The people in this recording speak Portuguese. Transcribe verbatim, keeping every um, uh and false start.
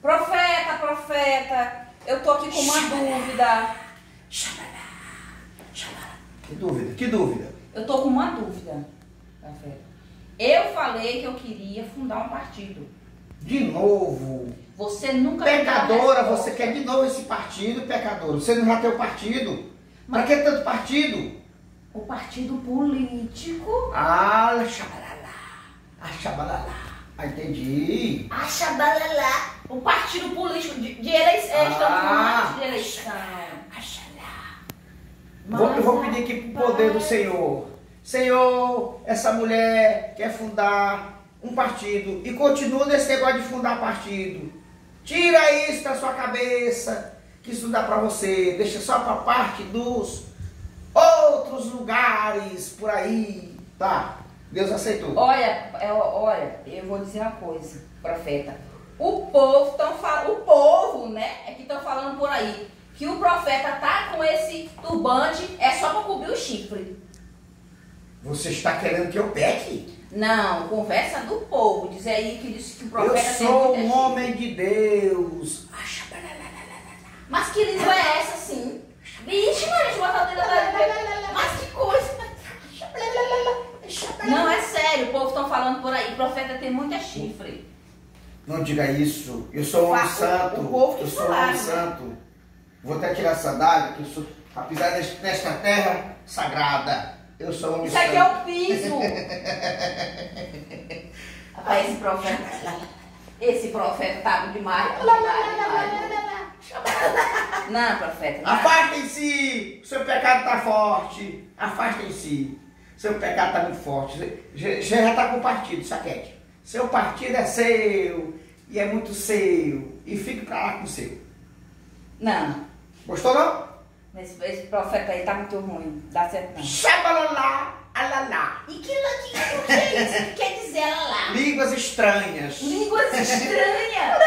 Profeta, profeta, eu tô aqui com uma dúvida. Que dúvida? Que dúvida? Eu tô com uma dúvida, profeta. Eu falei que eu queria fundar um partido. De novo. Você nunca me deu a Pecadora, resposta. você quer de novo esse partido, pecadora? Você não já tem o partido? Pra que tanto partido? O partido político. Ah, xabalalá. Ah, xabalalá. Ah, entendi. Achabalalá. O partido político de, de eleição. Ah. Estamos falando de eleição. Vou, eu vou pedir aqui pro poder do Senhor. Senhor, essa mulher quer fundar um partido e continua nesse negócio de fundar partido. Tira isso da sua cabeça, que isso não dá pra você. Deixa só pra parte dos outros lugares por aí. Tá, Deus aceitou. Olha, é, olha, eu vou dizer uma coisa, profeta. O povo tão falando, o povo, né, é que estão falando por aí que o profeta tá com esse turbante é só para cobrir o chifre. Você está querendo que eu peque? Não, conversa do povo. Diz aí que disse que o Eu profeta tem sou muita um chifre. homem de Deus. Mas que língua é essa, sim? Vixe, Maria, botar o dedo na... Mas que coisa! Não, é sério, o povo estão falando por aí. O profeta tem muita chifre. Não diga isso. Eu sou um homem O- santo. o povo que eu sou um falaram, homem né? santo. Vou até tirar a sandália, que eu sou, apesar deste- desta terra sagrada, eu sou um homem Isso santo. aqui é o piso. Rapaz, esse profeta... Esse profeta tá demais. demais, demais. Não, profeta. Não. Afastem-se! O seu pecado está forte. Afastem-se. Seu pecado está muito forte. Você já está com o partido, saquete. Seu partido é seu. E é muito seu. E fique pra lá com o seu. Não. Gostou não? Esse, esse profeta aí tá muito ruim. Dá certo não. Xabalalá, alalá. E que, que, que é isso? O que quer dizer ela lá? Línguas estranhas. Línguas estranhas.